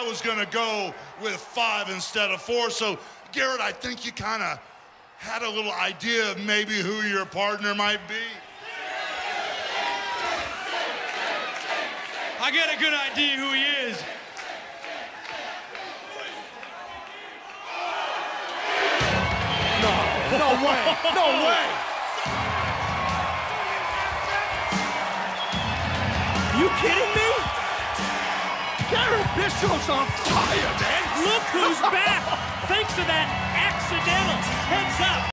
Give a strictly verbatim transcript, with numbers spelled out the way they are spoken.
I was going to go with five instead of four. So, Garrett, I think you kind of had a little idea of maybe who your partner might be. I got a good idea who he is. No, no way, no way. Are you kidding me? Garrett Bishop's on fire, man. Look who's back, thanks to that accidental heads up.